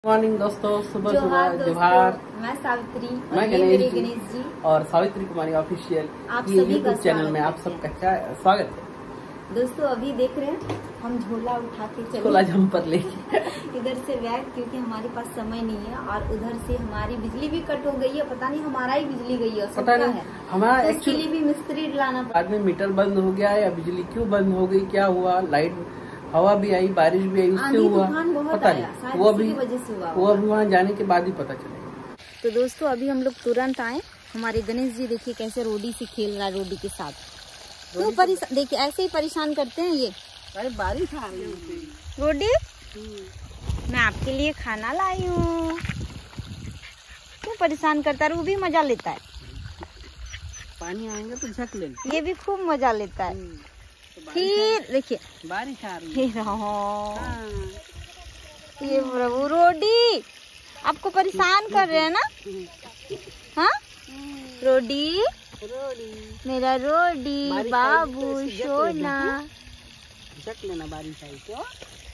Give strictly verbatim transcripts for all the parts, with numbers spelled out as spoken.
Morning दोस्तों, सुबह जोहार सुबह जोहार। मैं सावित्री मैं और ये मेरे गणेश जी गणेश जी और सावित्री कुमारी ऑफिशियल आप ये सभी का यूट्यूब चैनल में आप स्वागत सबका स्वागत है। दोस्तों अभी देख रहे हैं हम झोला उठा के झोला चले जम्पर लेके इधर से बैग, क्योंकि हमारे पास समय नहीं है और उधर से हमारी बिजली भी कट हो गई है। पता नहीं हमारा ही बिजली गई है, पता नहीं है हमारा तो उसके एक्चुअली लिए भी मिस्त्री लाना पड़ा। बाद में मीटर बंद हो गया या बिजली क्यों बंद हो गई, क्या हुआ, लाइट हवा भी आई, बारिश भी आई, उससे आंधी हुआ तूफान बहुत पता आया, नहीं। शायद वो इसी अभी की वजह से हुआ वो अभी वहाँ जाने के बाद ही पता चलेगा। तो दोस्तों अभी हम लोग तुरंत आए। हमारे गणेश जी देखिए कैसे रोडी से खेल रहा है, रोडी के साथ। तो परेशान देखिए, ऐसे ही परेशान करते हैं ये। अरे बारिश आ रही है। रोडी मैं आपके लिए खाना लाई हूँ। क्यों परेशान करता है? वो भी मजा लेता है, पानी आएंगे तो झक ले। ये भी खूब मजा लेता है। फिर देखिए बारिश आ रही हे राम, ये प्रभु रोडी आपको परेशान कर रहे हैं ना? हाँ रोडी, मेरा रोडी बाबू सोना। झक लेना, बारिश आई तो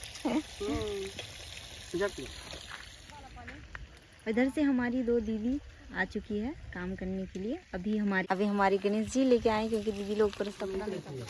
झक ले। इधर से हमारी दो दीदी आ चुकी है काम करने के लिए। अभी हमारी अभी हमारी गणेश जी लेके आए, क्योंकि दीदी लोग पर सपना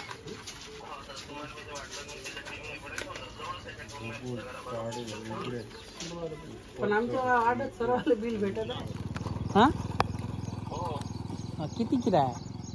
बिल भेटत हाँ किती किराया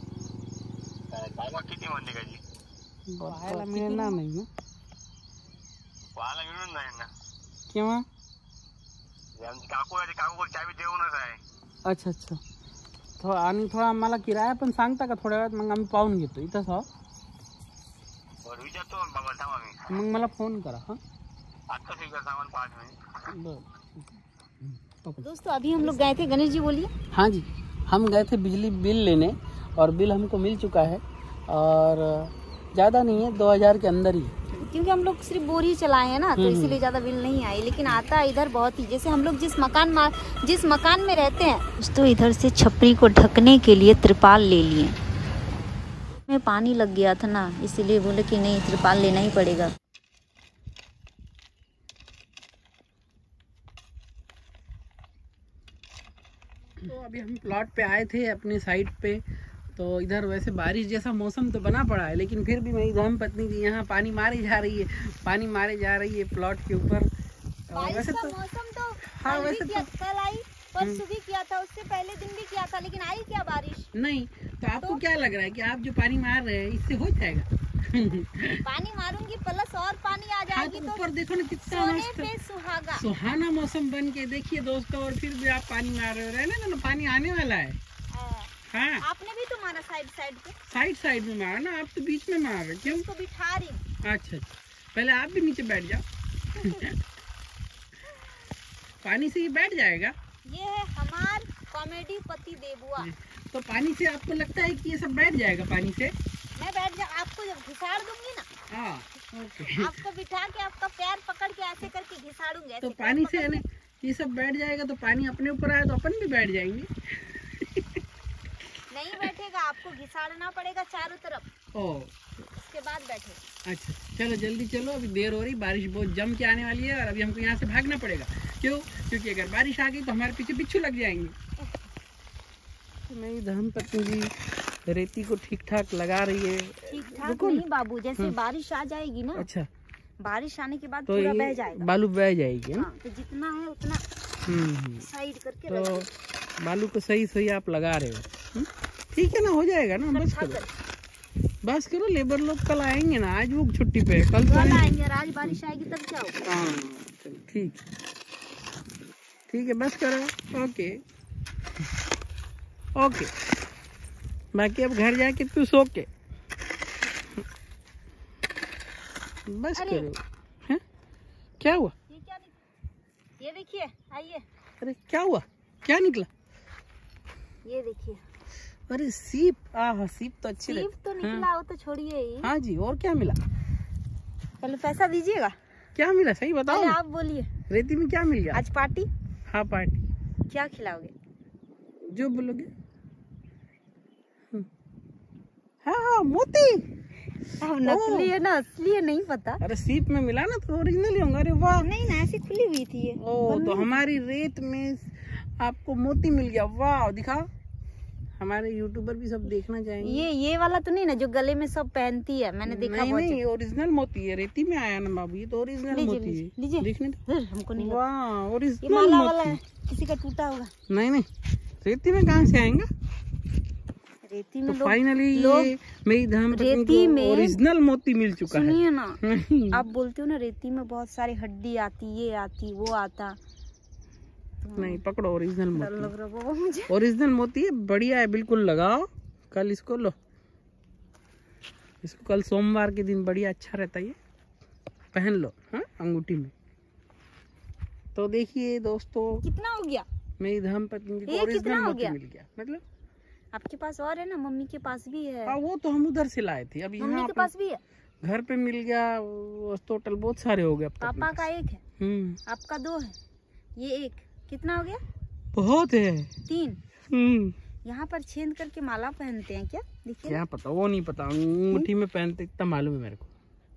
किती म्हणते का जी पाहायला मिळणार नाही ना पाहायला मिळून जाईल ना केव्हा आमची काकू आहे, काकू चावी देऊनच आहे. अच्छा अच्छा थोडा आणि थोडा मला किराया पण सांगता का थोड्या वेळात, मग आम्ही पाहून घेतो इथंच आहो. बरं विचारतो बाबा, थांबा मी मग मला फोन करा. हाँ आता फिकर सामान पाच मिनिट. बरं. दोस्तों अभी हम लोग गए थे, गणेश जी बोलिए. हाँ जी, हम गए थे बिजली बिल लेने और बिल हमको मिल चुका है और ज़्यादा नहीं है, दो हज़ार के अंदर ही, क्योंकि हम लोग सिर्फ बोर ही चलाए हैं ना, तो इसीलिए ज्यादा बिल नहीं आई। लेकिन आता है इधर बहुत ही, जैसे हम लोग जिस मकान जिस मकान में रहते हैं, तो इधर से छपरी को ढकने के लिए त्रिपाल ले लिए। में पानी लग गया था ना, इसीलिए बोले कि नहीं त्रिपाल लेना ही पड़ेगा। तो अभी हम प्लॉट पे आए थे अपनी साइड पे, तो इधर वैसे बारिश जैसा मौसम तो बना पड़ा है, लेकिन फिर भी मेरी धर्म पत्नी थी यहाँ पानी मारी जा रही है, पानी मारे जा रही है प्लॉट के ऊपर। वैसे तो मौसम तो हाँ वैसे तो कल आई, परसों भी किया था, उससे पहले दिन भी किया था, लेकिन आई क्या बारिश नहीं। तो आपको तो? क्या लग रहा है कि आप जो पानी मार रहे हैं इससे हो जाएगा? पानी मारूंगी प्लस और पानी आ जाएगी। हाँ, तो ऊपर देखो ना कितना मस्त सुहागा सुहाना मौसम बन के देखिए दोस्तों, और फिर भी आप पानी मार रहे हो। रहने दो, पानी आने वाला है। हाँ आपने भी तो मारा साइड साइड पे, साइड साइड में मारा ना, आप तो बीच में मार रहे। क्यों उसको बिठा रही? अच्छा अच्छा, पहले आप भी नीचे बैठ जाओ पानी से ही बैठ जाएगा। ये है हमार कॉमेडी पति देबुआ। तो पानी से आपको लगता है कि ये सब बैठ जाएगा? पानी से मैं बैठ जा, आपको जब घिसाड़ दूंगी ना, हाँ ओके, आपको बिठा के आपका पैर पकड़ के ऐसे करके घिसाड़ूंगी। तो पानी से यानी ये सब बैठ जाएगा, तो पानी अपने ऊपर आए तो अपन भी बैठ जाएंगे। नहीं बैठेगा, आपको घिसाड़ना पड़ेगा चारों तरफ, ओ उसके बाद बैठे। अच्छा चलो जल्दी चलो, अभी देर हो रही, बारिश बहुत जम के आने वाली है और अभी हमको यहाँ से भागना पड़ेगा। क्यों? क्योंकि अगर बारिश आ गई तो हमारे पीछे बिच्छू लग जाएंगे। तो मेरी धर्म पत्नी जी रेती को ठीक ठाक लगा रही है। ठीक ठाक नहीं बाबू, जैसे बारिश आ जाएगी ना, अच्छा बारिश आने के बाद तो पूरा बह जाएगा, बालू बह जाएगी। हाँ, तो जितना है उतना साइड करके तो बालू को सही सही आप लगा रहे हो, ठीक है ना, हो जाएगा ना। बस करो बस करो, लेबर लोग कल आएंगे ना, आज वो छुट्टी पे, कल तो आएंगे, आज बारिश आएगी तब क्या होगा। हाँ चलो ठीक ठीक है, बस करो। ओके ओके, बाकी अब घर जाके तू सो के बस करो। है क्या हुआ? ये क्या निकला? ये देखिए, आइए। अरे क्या हुआ, क्या निकला? ये देखिए, अरे सीप। आह सीप तो अच्छी सीप तो निकला। हाँ। वो तो छोड़िए ही। हाँ जी, और क्या मिला? पहले पैसा दीजिएगा। क्या मिला सही बताओ। आप बोलिए, रेती में क्या मिल गया? आज पार्टी। हाँ पार्टी। क्या खिलाओगे? जो बोलोगे। हाँ हाँ मोती। अब नकली है ना असली है नहीं पता। अरे सीप में मिला ना तो ओरिजिनल ही होगा। अरे वाह, नहीं ना ऐसी खुली हुई थी ये। ओ तो हमारी रेत में आपको मोती मिल गया। वाह, दिखाओ, हमारे यूट्यूबर भी सब देखना चाहेंगे। ये ये वाला तो नहीं ना जो गले में सब पहनती है, मैंने देखा। नहीं बहुत नहीं, ओरिजिनल मोती है, रेती में आया ना बाबू, ये तो ओरिजिनल मोती है। लीजिए देखने दो। हमको नहीं। वाह, ये ओरिजिनल माला वाला मोती। है, किसी का टूटा होगा। नहीं नहीं, रेती में कहाँ से आएगा? रेती तो में लोग फाइनली लोग ये मेरी धर्म पत्नी रेती को में ओरिजिनल मोती मिल चुका है। सुनिए ना, नहीं। आप बोलते हो ना रेती में बहुत सारी हड्डी आती, ये आती वो आता। नहीं, पकड़ो ओरिजिनल डर मोती। लग रहा बाबा मुझे। ओरिजिनल मोती है, बढ़िया है, बिल्कुल लगाओ। कल इसको लो, इसको कल सोमवार के दिन बढ़िया अच्छा रहता है, ये पहन लो हाँ अंगूठी में। तो देखिए दोस्तों, कितना हो गया? मेरी धर्म पत्नी को ये ओरिजिनल कितना हो मोती गया? मिल गया। मतलब आपके पास और है ना? मम्मी के पास भी है। हाँ, वो तो हम उधर से लाए थे। अभी मम्मी यहाँ के पे पास भी है। घर पे मिल गया, वो टोटल बहुत सारे हो गए अब तक पापा मेरे का पास। एक है, हम्म, आपका दो है, ये एक, कितना हो गया? बहुत है। तीन। हम्म, यहाँ पर छेद करके माला पहनते हैं क्या? देखिए क्या पता, वो नहीं पता, अंगूठी में पहनते इतना मालूम है मेरे को।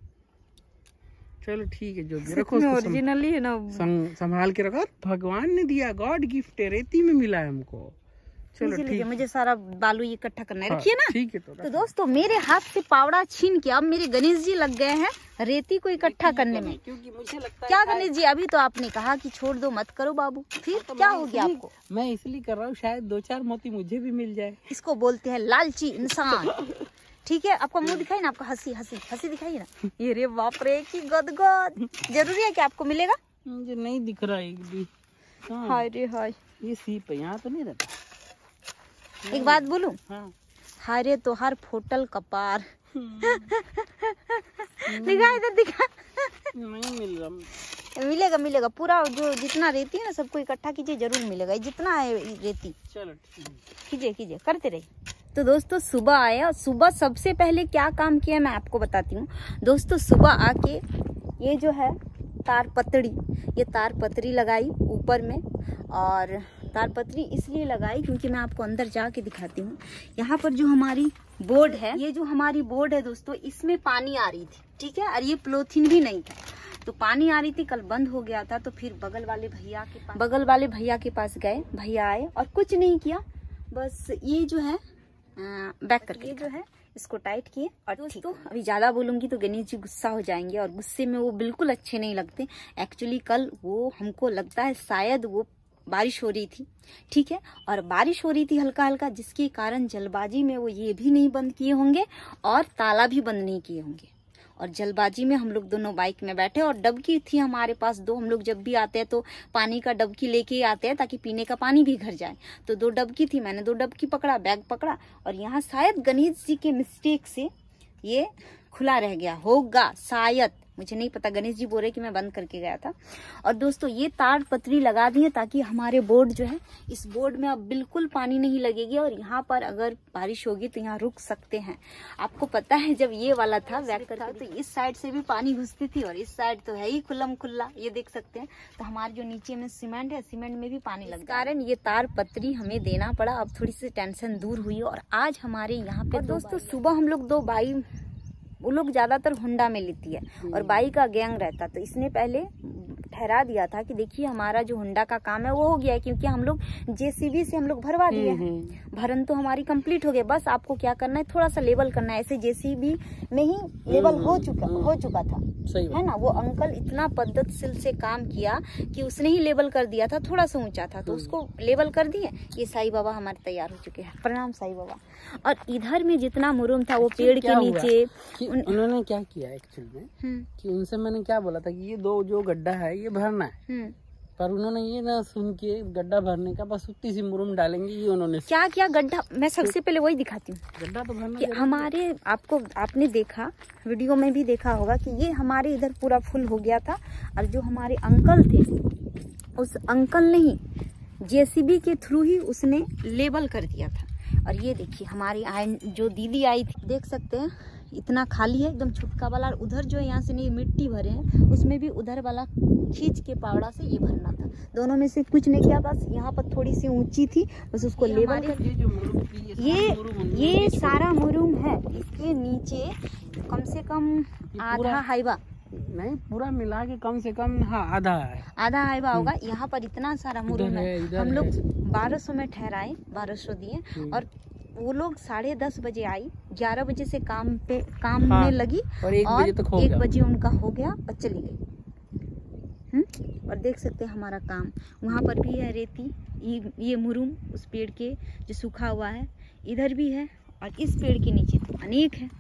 चलो ठीक है, जो भी रखो उसको सम- ओरिजिनली है ना, सं- संभाल के रखो। भगवान ने दिया, गॉड गिफ्ट है, रेती में मिला है हमको। चलो लीजिए, ठीक लीजिए, मुझे सारा बालू इकट्ठा करना है। हाँ, रखिए ना। ठीक है। तो तो दोस्तों मेरे हाथ से पावड़ा छीन के अब मेरे गणेश जी लग गए हैं रेती को इकट्ठा करने में। क्योंकि मुझे लगता है क्या गणेश जी, अभी तो आपने कहा कि छोड़ दो मत करो बाबू, फिर तो क्या मैं हो गया इसलिए- आपको? मैं इसलिए कर रहा हूँ, शायद दो चार मोती मुझे भी मिल जाए। इसको बोलते हैं लालची इंसान। ठीक है, आपका मुंह दिखाई ना, आपका हंसी हंसी हंसी दिखाई ना। ये रे बाप रे की गदगद। जरूरी है कि आपको मिलेगा? मुझे नहीं दिख रहा है एक भी। हाँ, हाय रे हाय। ये सीप है, यहाँ तो नहीं रहता। एक बात बोलूं, हाँ, हाय रे तो हर फोटल कपार। दिखा इधर दिखा। नहीं मिल रहा। मिलेगा मिलेगा, पूरा जो जितना रेती है ना सबको इकट्ठा कीजिए, जरूर मिलेगा। जितना है रेती चलो ठीक है। कीजिए कीजिए, करते रहिए। तो दोस्तों सुबह आए और सुबह सबसे पहले क्या काम किया मैं आपको बताती हूँ। दोस्तों सुबह आके ये जो है तार पतड़ी, ये तार पतरी लगाई ऊपर में। और तार पतरी इसलिए लगाई क्योंकि मैं आपको अंदर जाके दिखाती हूँ। यहाँ पर जो हमारी बोर्ड है, ये जो हमारी बोर्ड है दोस्तों, इसमें पानी आ रही थी, ठीक है, और ये प्लोथिन भी नहीं था, तो पानी आ रही थी। कल बंद हो गया था, तो फिर बगल वाले भैया के पास बगल वाले भैया के पास गए। भैया आए और कुछ नहीं किया, बस ये जो है बैक करके, ये जो है इसको टाइट किए। और दोस्तों अभी ज्यादा बोलूंगी तो गणेश जी गुस्सा हो जाएंगे, और गुस्से में वो बिल्कुल अच्छे नहीं लगते। एक्चुअली कल वो हमको लगता है शायद वो बारिश हो रही थी, ठीक है, और बारिश हो रही थी हल्का हल्का, जिसके कारण जल्दबाजी में वो ये भी नहीं बंद किए होंगे और ताला भी बंद नहीं किए होंगे। और जल्दबाजी में हम लोग दोनों बाइक में बैठे, और डबकी थी हमारे पास दो। हम लोग जब भी आते हैं तो पानी का डबकी लेके आते हैं ताकि पीने का पानी भी घर जाए। तो दो डबकी थी, मैंने दो डबकी पकड़ा, बैग पकड़ा, और यहाँ शायद गणेश जी के मिस्टेक से ये खुला रह गया होगा, शायद, मुझे नहीं पता। गणेश जी बोल रहे कि मैं बंद करके गया था। और दोस्तों ये तार पतरी लगा दी है ताकि हमारे बोर्ड जो है, इस बोर्ड में अब बिल्कुल पानी नहीं लगेगी, और यहाँ पर अगर बारिश होगी तो यहाँ रुक सकते हैं। आपको पता है जब ये वाला था बैक था तो इस साइड से भी पानी घुसती थी, और इस साइड तो है ही खुल्लम खुल्ला, ये देख सकते हैं। तो हमारे जो नीचे में सीमेंट है, सीमेंट में भी पानी लग कारण ये तार पतरी हमें देना पड़ा। अब थोड़ी सी टेंशन दूर हुई। और आज हमारे यहाँ पे दोस्तों सुबह हम लोग दो बाई, वो लोग ज्यादातर होंडा में लेती है और बाई का गैंग रहता, तो इसने पहले ठहरा दिया था कि देखिए हमारा जो होंडा का काम है वो हो गया है, क्योंकि हम लोग जेसीबी से हम लोग भरवा दिए हैं, भरन तो हमारी कंप्लीट हो गया। बस आपको क्या करना है, थोड़ा सा लेवल करना है। ऐसे जेसीबी में ही लेवल हो चुका हो चुका था, सही है ना। वो अंकल इतना पद्धतशील से काम किया कि उसने ही लेवल कर दिया था, थोड़ा सा ऊंचा था तो उसको लेवल कर दिए। ये साईं बाबा हमारे तैयार हो चुके हैं, प्रणाम साईं बाबा। और इधर में जितना मुरुम था वो पेड़ के नीचे उन... उन्होंने क्या किया एक्चुअल में कि उनसे मैंने क्या बोला था कि ये दो जो गड्ढा है ये भरना है, पर उन्होंने ये ना सुन के गड्ढा भरने का बस उतनी सी मुरुम डालेंगे, ये उन्होंने क्या किया गड्ढा। मैं सबसे पहले वही दिखाती हूँ। गड्ढा तो भरना कि हमारे, आपको आपने देखा वीडियो में भी देखा होगा कि ये हमारे इधर पूरा फुल हो गया था, और जो हमारे अंकल थे उस अंकल ने ही जेसीबी के थ्रू ही उसने लेवल कर दिया था। और ये देखिए हमारी आयन जो दीदी आई थी, देख सकते हैं इतना खाली है एकदम छुटका वाला। और उधर जो यहाँ से नहीं मिट्टी भरे हैं उसमें भी उधर वाला खींच के पावड़ा से ये भरना था। दोनों में से कुछ नहीं किया, बस यहाँ पर थोड़ी सी ऊंची थी, बस उसको लेवल कर। ये जो मुरुम थी, ये ये सारा मुरुम है, इसके नीचे कम से कम आधा हाइवा, नहीं पूरा मिला के कम से कम हाँ आधा है, आधा हाइवा होगा। यहाँ पर इतना सारा मुरुम है, इधर हम है। लोग बारह सौ में ठहराए, बारह सौ दिए हम्म। और वो लोग साढ़े दस बजे आई, ग्यारह बजे से काम पे काम हाँ, में लगी और एक बजे तक हो एक गया। बजे उनका हो गया और चली गई। हम्म और देख सकते हैं हमारा काम, वहाँ पर भी है रेती, ये ये मुरुम उस पेड़ के जो सूखा हुआ है, इधर भी है और इस पेड़ के नीचे तो अनेक है।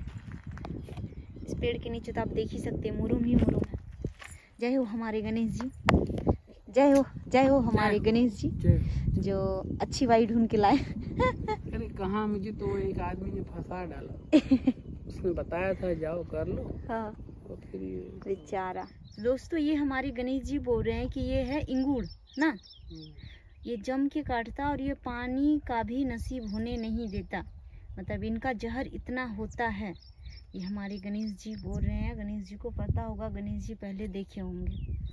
इस पेड़ के नीचे तो आप देख ही सकते हैं मुरुम ही मुरुम है। जय हो हमारे गणेश जी, जय हो जय हो हमारे गणेश जी जो अच्छी वाई ढूंढ के लाए। अरे कहाँ, मुझे तो एक आदमी ने फंसा डाला, उसने बताया था जाओ कर लो, हाँ तो फिर ये बेचारा। दोस्तों ये हमारे गणेश जी बोल रहे हैं कि ये है इंगूर ना, ये जम के काटता और ये पानी का भी नसीब होने नहीं देता, मतलब इनका जहर इतना होता है। ये हमारे गणेश जी बोल रहे हैं, गणेश जी को पता होगा, गणेश जी पहले देखे होंगे।